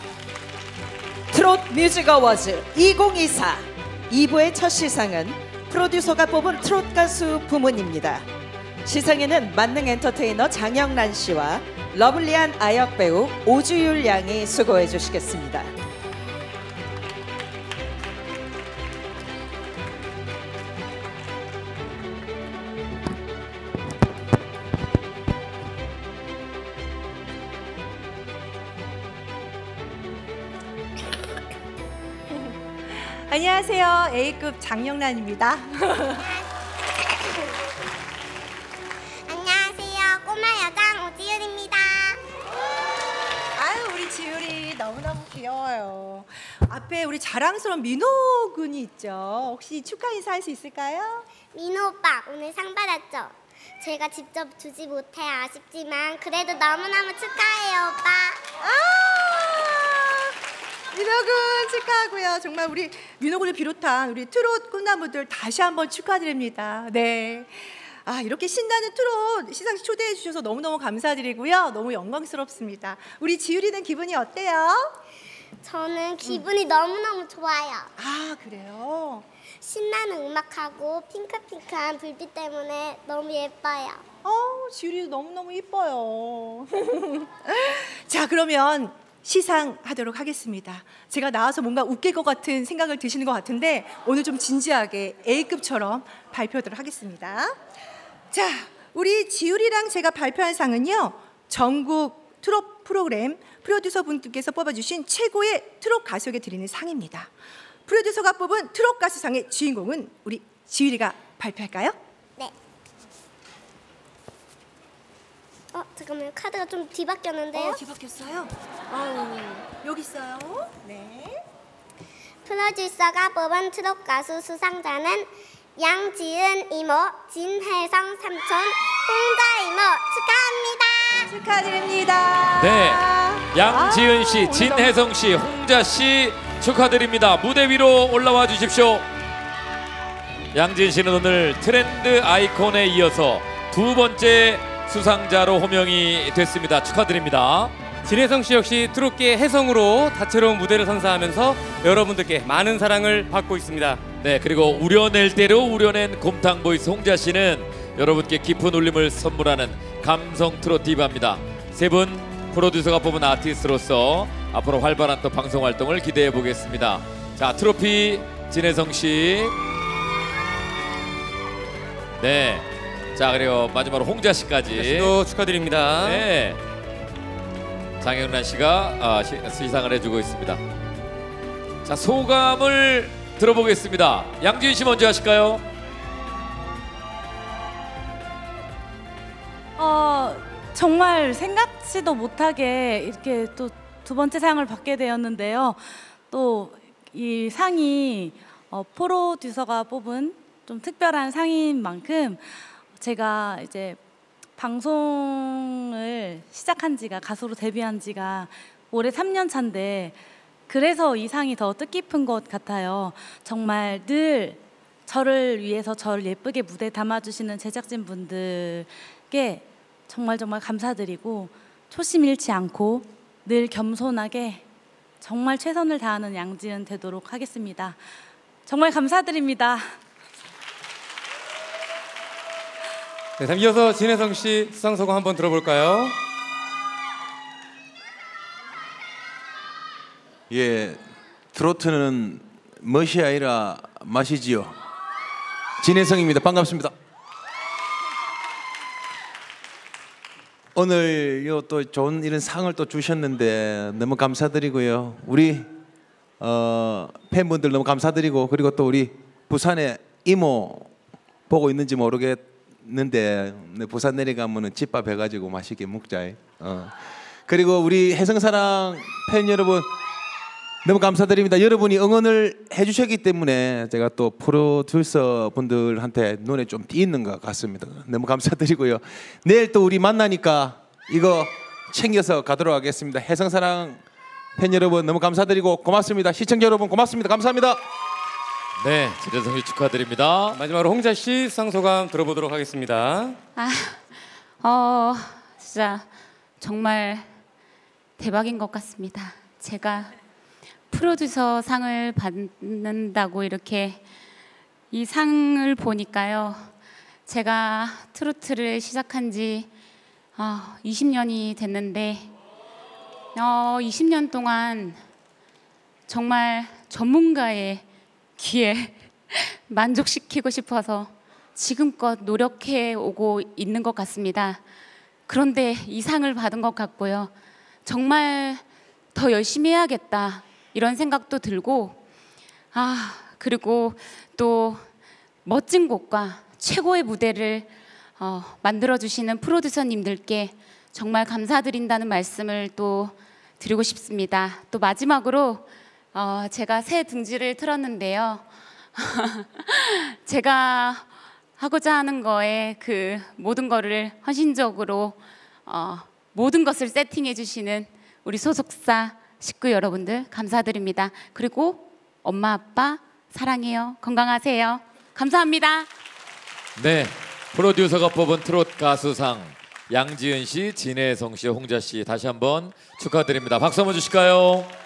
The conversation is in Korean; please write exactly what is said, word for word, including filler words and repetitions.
트롯 뮤직 어워즈 이천이십사 이 부의 첫 시상은 프로듀서가 뽑은 트롯 가수 부문입니다. 시상에는 만능 엔터테이너 장영란 씨와 러블리한 아역 배우 오주율 양이 수고해 주시겠습니다. 안녕하세요. A급 장영란입니다. 안녕하세요. 꼬마 여장 오지율입니다. 아유, 우리 지율이 너무너무 귀여워요. 앞에 우리 자랑스러운 민호 군이 있죠. 혹시 축하 인사할 수 있을까요? 민호 오빠 오늘 상 받았죠? 제가 직접 주지 못해 아쉽지만 그래도 너무너무 축하해요 오빠. 아 민호군 축하하고요. 정말 우리 민호군을 비롯한 우리 트롯 꿈나무들 다시 한번 축하드립니다. 네. 아, 이렇게 신나는 트롯 시상식 초대해 주셔서 너무너무 감사드리고요. 너무 영광스럽습니다. 우리 지율이는 기분이 어때요? 저는 기분이 음. 너무너무 좋아요. 아, 그래요? 신나는 음악하고 핑크핑크한 불빛 때문에 너무 예뻐요. 어, 지율이도 너무너무 예뻐요. 자, 그러면 시상하도록 하겠습니다. 제가 나와서 뭔가 웃길 것 같은 생각을 드시는 것 같은데 오늘 좀 진지하게 A급처럼 발표하도록 하겠습니다. 자, 우리 지율이랑 제가 발표한 상은요, 전국 트롯 프로그램 프로듀서 분께서 뽑아주신 최고의 트롯 가수에게 드리는 상입니다. 프로듀서가 뽑은 트롯 가수상의 주인공은 우리 지율이가 발표할까요? 네. 어, 잠깐만요. 카드가 좀 뒤바뀌었는데요. 어, 뒤바뀌었어요? 아우, 여기 있어요. 네. 프로듀서가 뽑은 트롯 가수 수상자는 양지은 이모, 진혜성 삼촌, 홍자 이모 축하합니다. 축하드립니다. 네, 양지은 씨, 아, 진혜성 씨, 홍자 씨 축하드립니다. 무대 위로 올라와 주십시오. 양지은 씨는 오늘 트렌드 아이콘에 이어서 두 번째 수상자로 호명이 됐습니다. 축하드립니다. 진혜성 씨 역시 트롯계의 혜성으로 다채로운 무대를 선사하면서 여러분들께 많은 사랑을 받고 있습니다. 네, 그리고 우려낼 대로 우려낸 곰탕 보이스 홍자 씨는 여러분께 깊은 울림을 선물하는 감성 트롯 디바입니다. 세 분 프로듀서가 뽑은 아티스트로서 앞으로 활발한 또 방송 활동을 기대해 보겠습니다. 자, 트로피 진혜성 씨. 네. 자, 그리고 마지막으로 홍자 씨까지 또 축하드립니다. 네. 장영란 씨가 아, 시, 시상을 해주고 있습니다. 자, 소감을 들어보겠습니다. 양지은 씨 먼저 하실까요? 어, 정말 생각지도 못하게 이렇게 또 두 번째 상을 받게 되었는데요. 또 이 상이 어, 프로듀서가 뽑은 좀 특별한 상인 만큼 제가 이제 방송을 시작한 지가, 가수로 데뷔한 지가 올해 삼 년 차인데 그래서 이 상이 더 뜻깊은 것 같아요. 정말 늘 저를 위해서 저를 예쁘게 무대에 담아주시는 제작진 분들께 정말 정말 감사드리고 초심 잃지 않고 늘 겸손하게 정말 최선을 다하는 양지은 되도록 하겠습니다. 정말 감사드립니다. 네, 다음 이어서 진혜성 씨 수상 소감 한번 들어볼까요? 예, 트로트는 멋이 아니라 맛이지요. 진혜성입니다. 반갑습니다. 오늘 요 또 좋은 이런 상을 또 주셨는데 너무 감사드리고요. 우리 어, 팬분들 너무 감사드리고 그리고 또 우리 부산에 이모 보고 있는지 모르겠는데 부산 내려가면은 집밥 해가지고 맛있게 먹자. 어. 그리고 우리 혜성사랑 팬 여러분 너무 감사드립니다. 여러분이 응원을 해주셨기 때문에 제가 또 프로듀서 분들한테 눈에 좀 띄는 것 같습니다. 너무 감사드리고요. 내일 또 우리 만나니까 이거 챙겨서 가도록 하겠습니다. 혜성사랑 팬 여러분 너무 감사드리고 고맙습니다. 시청자 여러분 고맙습니다. 감사합니다. 네, 진혜성 씨 축하드립니다. 마지막으로 홍자 씨 수상 소감 들어보도록 하겠습니다. 아, 어, 진짜 정말 대박인 것 같습니다. 제가 프로듀서 상을 받는다고 이렇게 이 상을 보니까요. 제가 트로트를 시작한 지 어, 이십 년이 됐는데 어, 이십 년 동안 정말 전문가의 귀에 만족시키고 싶어서 지금껏 노력해 오고 있는 것 같습니다. 그런데 이 상을 받은 것 같고요. 정말 더 열심히 해야겠다 이런 생각도 들고 아 그리고 또 멋진 곡과 최고의 무대를 어, 만들어주시는 프로듀서님들께 정말 감사드린다는 말씀을 또 드리고 싶습니다. 또 마지막으로 어, 제가 새 둥지를 틀었는데요. 제가 하고자 하는 거에 그 모든 거를 헌신적으로 어, 모든 것을 세팅해 주시는 우리 소속사 식구 여러분들 감사드립니다. 그리고 엄마 아빠 사랑해요. 건강하세요. 감사합니다. 네, 프로듀서가 뽑은 트롯 가수상 양지은 씨, 진혜성 씨, 홍자 씨 다시 한번 축하드립니다. 박수 한번 주실까요?